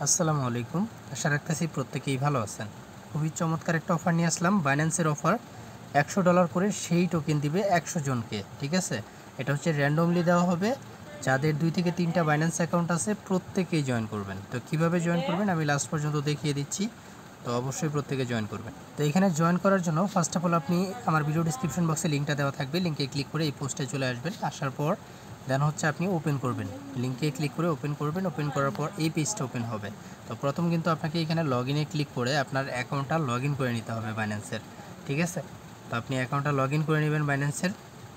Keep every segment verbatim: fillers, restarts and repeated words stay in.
আসসালামু আলাইকুম। আশা রাখতেছি প্রত্যেকেই ভালো আছেন। খুবই চমৎকার একটা অফার নিয়ে আসলাম। বাইন্যান্সের অফার একশো ডলার করে সেই টোকেন দিবে একশো জনকে। ঠিক আছে, এটা হচ্ছে র্যান্ডমলি দেওয়া হবে। যাদের দুই থেকে তিনটা বাইন্যান্স অ্যাকাউন্ট আছে প্রত্যেকেই জয়েন করবেন। তো কিভাবে জয়েন করবেন আমি লাস্ট পর্যন্ত দেখিয়ে দিচ্ছি। তো অবশ্যই প্রত্যেকে জয়েন করবেন। তো এখানে জয়েন করার জন্য ফার্স্ট অফ অল আপনি আমার ভিডিও ডিসক্রিপশন বক্সে লিঙ্কটা দেওয়া থাকবে, লিঙ্কে ক্লিক করে এই পোস্টে চলে আসবেন। আসার পর দেন হচ্ছে আপনি ওপেন করবেন, লিঙ্কে ক্লিক করে ওপেন করবেন। ওপেন করার পর এই পেজটা ওপেন হবে। তো প্রথম কিন্তু আপনাকে এখানে লগ ইনে ক্লিক করে আপনার অ্যাকাউন্টটা লগ ইন করে নিতে হবে বাইন্যান্সের। ঠিক আছে, তো আপনি অ্যাকাউন্টটা লগ ইন করে নেবেন বাইন্যান্সের।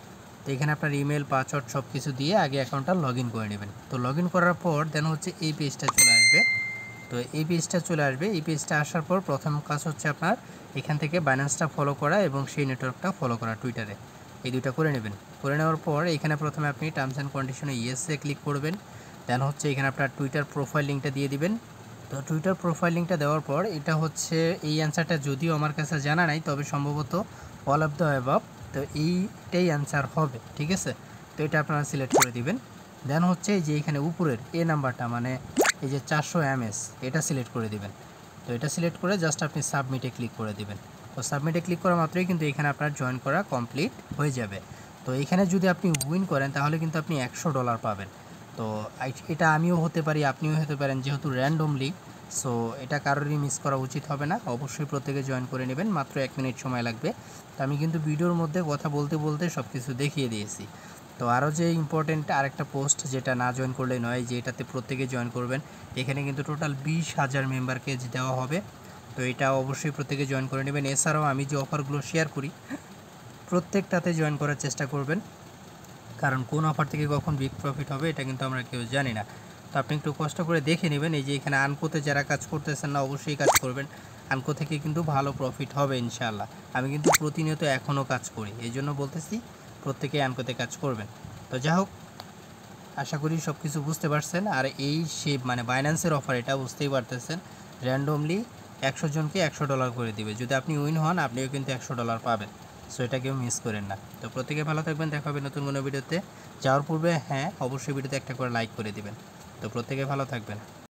তো এখানে আপনার ইমেল পাসওয়ার্ড সব কিছু দিয়ে আগে অ্যাকাউন্টটা লগ ইন করে নেবেন। তো লগ ইন করার পর দেন হচ্ছে এই পেজটা চলে আসবে। তো এই পেজটা চলে আসবে এই পেজটা আসার পর প্রথম কাজ হচ্ছে আপনার এখান থেকে বাইন্যান্সটা ফলো করা এবং সেই নেটওয়ার্কটা ফলো করা টুইটারে, এই দুইটা করে নেবেন। করে নেওয়ার পর এখানে প্রথমে আপনি টার্মস অ্যান্ড কন্ডিশনে ইয়েসে ক্লিক করবেন। দেন হচ্ছে এখানে আপনার টুইটার প্রোফাইল লিঙ্কটা দিয়ে দিবেন। তো টুইটার প্রোফাইল লিঙ্কটা দেওয়ার পর এটা হচ্ছে এই অ্যান্সারটা যদিও আমার কাছে জানা নাই, তবে সম্ভবত অল অফ দ্য অ্যাবাভ। তো এইটাই অ্যান্সার হবে। ঠিক আছে, তো এটা আপনারা সিলেক্ট করে দিবেন। দেন হচ্ছে যে এখানে উপরের এ নাম্বারটা মানে এই যে চারশো এমএস এটা সিলেক্ট করে দিবেন। তো এটা সিলেক্ট করে জাস্ট আপনি সাবমিটে ক্লিক করে দিবেন। তো সাবমিটে ক্লিক করা মাত্রই কিন্তু এখানে আপনার জয়েন করা কমপ্লিট হয়ে যাবে। তো এখানে যদি আপনি উইন করেন তাহলে কিন্তু আপনি একশো ডলার পাবেন। তো এটা আমিও হতে পারি, আপনিও হতে পারেন, যেহেতু র্যান্ডমলি। সো এটা কারোরই মিস করা উচিত হবে না। অবশ্যই প্রত্যেকে জয়েন করে নেবেন, মাত্র এক মিনিট সময় লাগবে। তো আমি কিন্তু ভিডিওর মধ্যে কথা বলতে বলতে সব কিছু দেখিয়ে দিয়েছি। তো আরও যে ইম্পর্টেন্ট আরেকটা পোস্ট যেটা না জয়েন করলেই নয়, যে এটাতে প্রত্যেকে জয়েন করবেন। এখানে কিন্তু টোটাল বিশ হাজার মেম্বারকে দেওয়া হবে। তো এটা অবশ্যই প্রত্যেকে জয়েন করে নেবেন। এছাড়াও আমি যে অফারগুলো শেয়ার করি প্রত্যেকটাতে জয়েন করার চেষ্টা করবেন, কারণ কোন অফার থেকে কখন বিগ প্রফিট হবে এটা কিন্তু আমরা কেউ জানি না। তো আপনি একটু কষ্ট করে দেখে নেবেন। এই যে এখানে আনকোতে যারা কাজ করতেছেন না অবশ্যই কাজ করবেন। আনকো থেকে কিন্তু ভালো প্রফিট হবে ইনশাআল্লাহ। আমি কিন্তু প্রতিনিয়ত এখনও কাজ করি, এই জন্য বলতেছি প্রত্যেকে আনকোতে কাজ করবেন। তো যাই হোক, আশা করি সব কিছু বুঝতে পারছেন। আর এই সে মানে বাইন্যান্সের অফার এটা বুঝতেই পারতেছেন, র্যান্ডমলি একশো জনকে একশো ডলার করে দিবে। যদি আপনি উইন হন আপনিও কিন্তু একশো ডলার পাবেন। সো এটা কেউ মিস করেন না। তো প্রত্যেকে ভালো থাকবেন, দেখা হবে নতুন কোনো ভিডিওতে। যাওয়ার পূর্বে হ্যাঁ অবশ্যই ভিডিওতে একটা করে লাইক করে দিবেন। তো প্রত্যেকে ভালো থাকবেন।